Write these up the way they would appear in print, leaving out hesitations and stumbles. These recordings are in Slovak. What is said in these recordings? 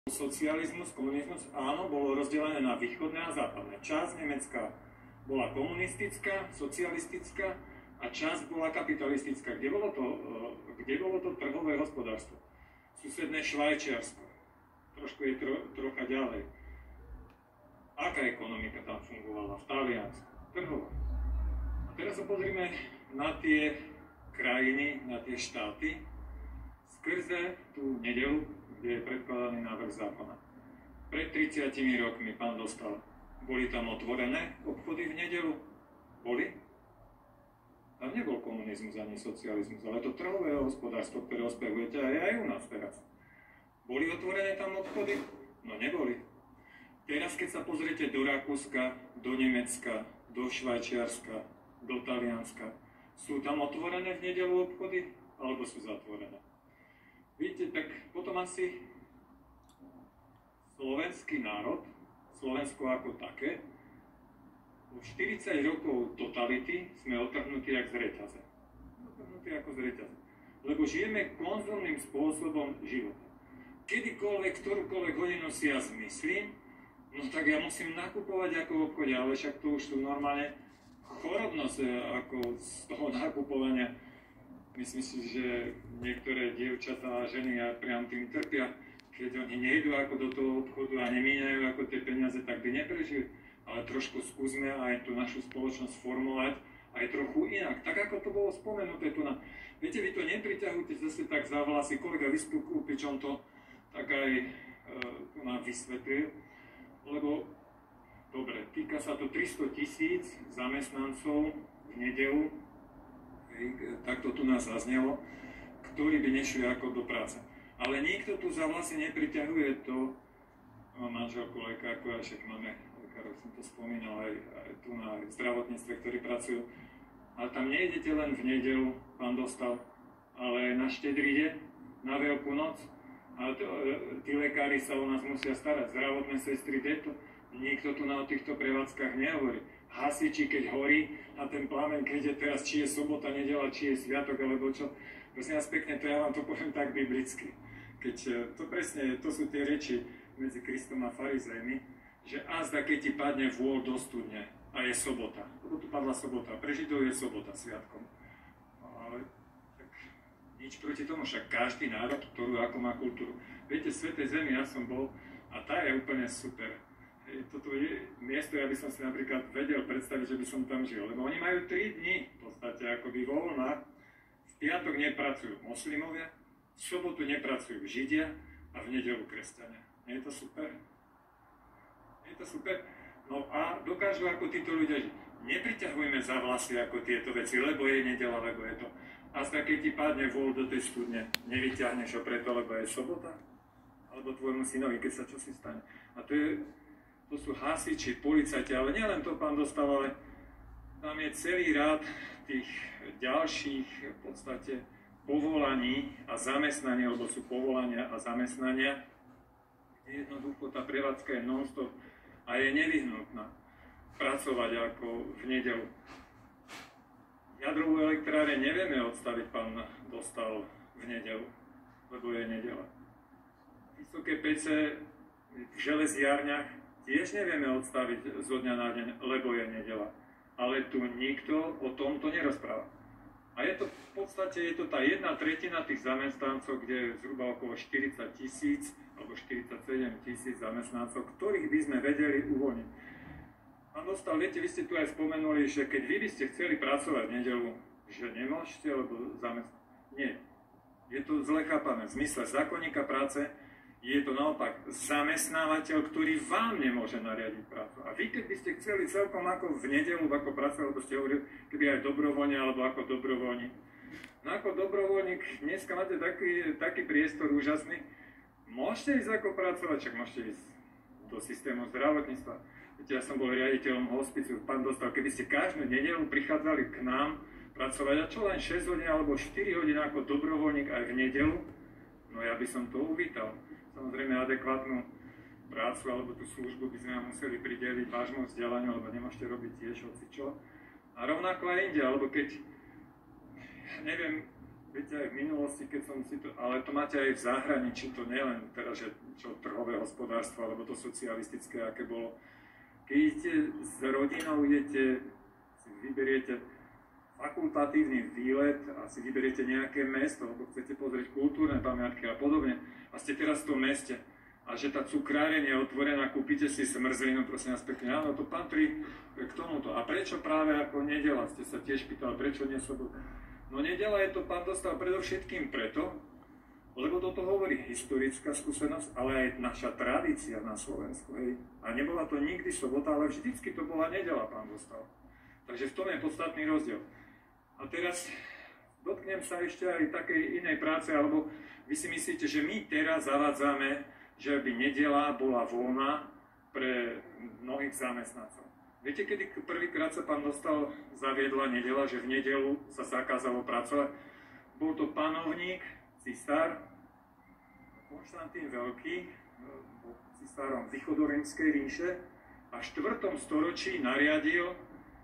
Socializmus, komunizmus, áno, bolo rozdelené na východné a západné. Časť Nemecka bola komunistická, socialistická a časť bola kapitalistická. Kde bolo to trhové hospodárstvo? Susedné Švajčiarsko. Trošku je trocha ďalej. Aká ekonomika tam fungovala? V Taliansku. Trhová. A teraz sa pozrime na tie krajiny, na tie štáty skrze tú nedeľu, kde je predkladaný návrh zákona. Pred 30 rokmi pán Dostal, boli tam otvorené obchody v nedeľu? Boli? Tam nebol komunizmus ani socializmus, ale to trhové hospodárstvo, ktoré ospevujete aj u nás teraz. Boli otvorené tam obchody? No neboli. Teraz, keď sa pozriete do Rakúska, do Nemecka, do Švajčiarska, do Talianska, sú tam otvorené v nedeľu obchody, alebo sú zatvorené? Vidíte, tak potom asi slovenský národ, Slovensko ako také, už 40 rokov totality sme otrhnutí jak z reťaze. Otrhnutí ako z reťaze. Lebo žijeme konzumným spôsobom života. Kedykoľvek, ktorúkoľvek hodinu si ja zmyslím, no tak ja musím nakupovať ako v obchode, ale však to už sú normálne chorobnosť ako z toho nakupovania. Myslím si, že niektoré dievčatá a ženy priam tým trpia. Keď oni nejdú ako do toho obchodu a nemíňajú ako tie peniaze, tak by neprežili. Ale trošku skúsme aj tú našu spoločnosť formovať aj trochu inak. Tak ako to bolo spomenuté tu na... Viete, vy to nepriťahujte zase tak za vlasy. Kolega Vyskupič on to tak aj tu nám vysvetlil. Lebo, dobre, týka sa to 300 000 zamestnancov v nedeľu, takto tu nás zaznelo, ktorí by nešli ako do práce. Ale nikto tu za vlasy nepriťahuje to, manželku lekárku, a však máme lekárov, som to spomínal, aj tu na zdravotníctve, ktorí pracujú. Ale tam nejdete len v nedeľu, pán Dostal, ale na Štedrý deň, na Veľkú noc. A tí lekári sa o nás musia starať, zdravotné sestry, nikto tu na týchto prevádzkach nehovorí. Hasiči, keď horí na ten plameň, keď je teraz, či je sobota, nedeľa, či je sviatok, alebo čo. Prosím vás pekne, to ja vám to poviem tak biblicky. Keď to presne, to sú tie reči medzi Kristom a farizejmi, že azda, keď ti padne vôľ do studne a je sobota. Lebo tu padla sobota, pre Židov je sobota sviatkom. Ale tak nič proti tomu, však každý národ, ktorú ako má kultúru. Viete, Svätej Zemi ja som bol a tá je úplne super. Toto je miesto, ja by som si napríklad vedel predstaviť, že by som tam žil. Lebo oni majú 3 dni v podstate akoby voľna. V piatok nepracujú moslimovia, v sobotu nepracujú Židia a v nedeľu kresťania. Nie je to super? Nie je to super? No a dokážu ako títo ľudia žiť. Nepriťahujme za vlasy ako tieto veci, lebo je nedeľa, lebo je to. A keď ti padne vôľ do tej studne, nevyťahneš ho preto, lebo je sobota? Alebo tvojmu synovi, keď sa čosi stane. A to sú hasiči, policajti, ale nielen to pán Dostal, ale tam je celý rád tých ďalších v podstate povolaní a zamestnania, lebo sú povolania a zamestnania, kde jednoducho tá prevádzka je non-stop a je nevyhnutná pracovať ako v nedeľu. Jadrovú elektráreň nevieme odstaviť, pán Dostal, v nedeľu, lebo je nedeľa. Vysoké pece v železiarniach tiež nevieme odstaviť zo dňa na deň, lebo je nedeľa. Ale tu nikto o tomto nerozpráva. A je to v podstate tá 1/3 tých zamestnancov, kde je zhruba okolo 40 000 alebo 47 000 zamestnancov, ktorých by sme vedeli uvoľniť. Pán Dostal, viete, vy ste tu aj spomenuli, že keď vy by ste chceli pracovať v nedeľu, že nemôžete, lebo Nie. Je to zle chápané. V zmysle zákonníka práce je to naopak zamestnávateľ, ktorý vám nemôže nariadiť prácu. A vy, keď by ste chceli celkom ako v nedeľu, ako pracovať, lebo ste hovorili, keby aj dobrovoľne, alebo ako dobrovoľník. No ako dobrovoľník, dneska máte taký priestor úžasný. Môžete ísť ako pracovať, však môžete ísť do systému zdravotníctva. Viete, ja som bol riaditeľom hospicu, pán Dostal, keby ste každú nedeľu prichádzali k nám pracovať, a čo len 6 hodín alebo 4 hodín ako dobrovoľník aj v nedeľu, no ja by som to uvítal. Samozrejme adekvátnu prácu alebo tú službu by sme museli prideliť vášmu vzdelaniu, lebo nemôžete robiť tiež hocičo. A rovnako aj inde, alebo keď, neviem, viete, aj v minulosti, keď som si to, ale to máte aj v zahraničí, to nielen teraz, že čo trhové hospodárstvo, alebo to socialistické, aké bolo. Keď idete s rodinou, si vyberiete fakultatívny výlet a si vyberiete nejaké mesto, alebo chcete pozrieť kultúrne pamiatky a podobne, a ste teraz v tom meste, a že tá cukráreň je otvorená, kúpite si smrzlinu, prosím vás pekne, áno, to patrí k tomuto. A prečo práve ako nedeľa? Ste sa tiež pýtali, prečo nie sobota? No nedeľa je to, pán dostal predovšetkým preto, lebo toto hovorí historická skúsenosť, ale aj naša tradícia na Slovensku, hej. A nebola to nikdy sobota, ale vždycky to bola nedeľa, pán dostal. Takže v tom je podstatný rozdiel. A teraz dotknem sa ešte aj takej inej práce, alebo vy si myslíte, že my teraz zavádzame, že by nedeľa bola voľná pre mnohých zamestnancov. Viete, kedy prvýkrát sa pán dostal, zaviedla nedeľa, že v nedeľu sa zakázalo pracovať? Bol to panovník, cisár Konštantín Veľký, bol cisárom východorímskej ríše a v 4. storočí nariadil,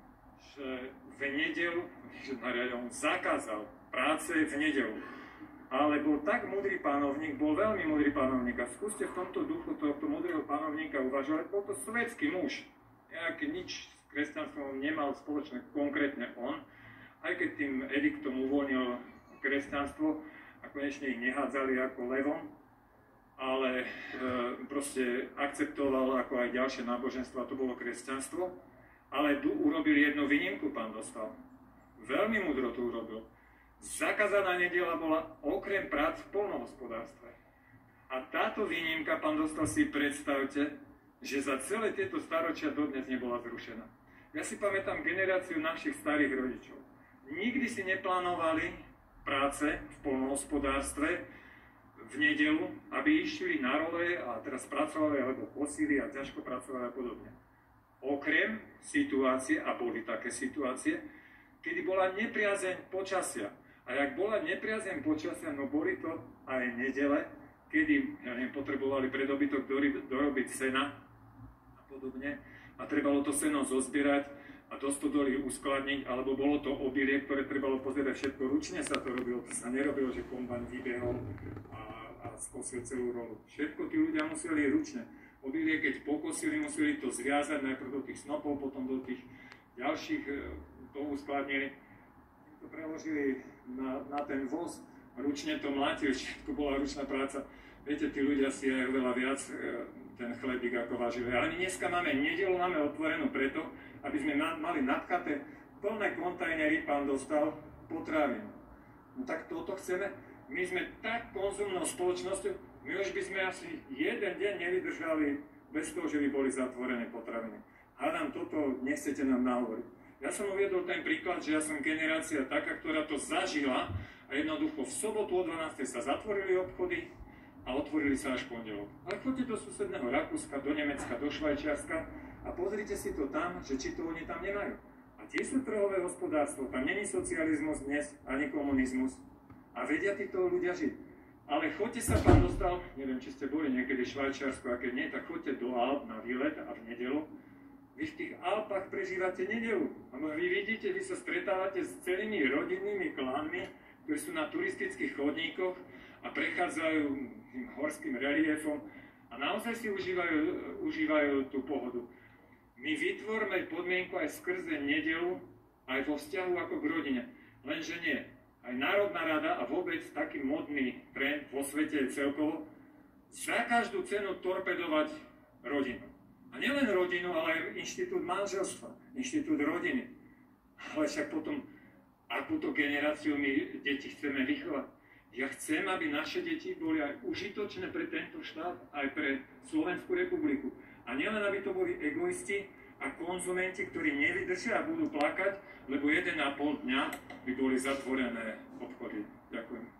že v nedeľu, on zakázal práce v nedeľu. Ale bol tak múdry panovník, bol veľmi múdry panovník a skúste v tomto duchu tohto múdreho panovníka uvažovať, bol to svetský muž. Nejaké nič s kresťanstvom nemal spoločné, konkrétne on, aj keď tým ediktom uvoľnil kresťanstvo a konečne ich nehádzali ako levom, ale proste akceptoval ako aj ďalšie náboženstvo a to bolo kresťanstvo, ale tu urobil jednu výnimku, pán dostal. Veľmi múdro to urobil. Zakázaná nedeľa bola okrem prác v poľnohospodárstve. A táto výnimka, pán dostal, si predstavte, že za celé tieto staročia dodnes nebola zrušená. Ja si pamätám generáciu našich starých rodičov. Nikdy si neplánovali práce v poľnohospodárstve v nedeľu, aby išli na role a teraz pracovali alebo kosili a ťažko pracovali a podobne. Okrem situácie, a boli také situácie, kedy bola nepriazeň počasia. A jak bola nepriazeň počasia, no boli to aj nedele, kedy potrebovali pre dobytok dorobiť sena a podobne. A trebalo to seno zozbierať a do stodoly uskladniť, alebo bolo to obilie, ktoré trebalo pozerať všetko ručne, sa to robilo. To sa nerobilo, že kombajn vybehol a skosil celú rolu. Všetko tí ľudia museli ručne. Obilie, keď pokosili, museli to zviazať najprv do tých snopov, potom do tých ďalších, to uskladnili. To preložili na ten voz, ručne to mlátili, všetko bola ručná práca. Viete, tí ľudia si aj veľa viac ten chlebík ako vážili. Ale dneska máme nedeľu, máme otvorenú preto, aby sme mali nadkaté plné kontajnery, pán dostal, potravín. No tak toto chceme. My sme tak konzumnou spoločnosťou, my už by sme asi jeden deň nevydržali bez toho, že by boli zatvorené potraviny. Hádam, toto nechcete nám nahovoriť. Ja som uviedol ten príklad, že ja som generácia taká, ktorá to zažila a jednoducho v sobotu o 12. sa zatvorili obchody a otvorili sa až pondelok. Ale choďte do susedného Rakúska, do Nemecka, do Švajčiarska a pozrite si to tam, že či to oni tam nemajú. A tiež sú trhové hospodárstvo, tam není socializmus dnes, ani komunizmus. A vedia títo ľudia žiť. Ale choďte sa, pán dostal, neviem, či ste boli niekedy v Švajčiarsku, a keď nie, tak choďte do Alp na výlet a v nedeľu. Vy v tých Alpách prežívate nedeľu. A vy vidíte, vy sa stretávate s celými rodinnými klanmi, ktorí sú na turistických chodníkoch a prechádzajú tým horským reliefom a naozaj si užívajú tú pohodu. My vytvorme podmienku aj skrze nedeľu, aj vo vzťahu ako k rodine. Lenže nie. Aj Národná rada a vôbec taký modný trend vo svete je celkovo za každú cenu torpedovať rodinu. A nielen rodinu, ale aj inštitút manželstva, inštitút rodiny. Ale však potom, akúto generáciu my deti chceme vychovať. Ja chcem, aby naše deti boli aj užitočné pre tento štát, aj pre Slovenskú republiku. A nielen, aby to boli egoisti a konzumenti, ktorí nevydržia a budú plakať, lebo 1,5 dňa by boli zatvorené obchody. Ďakujem.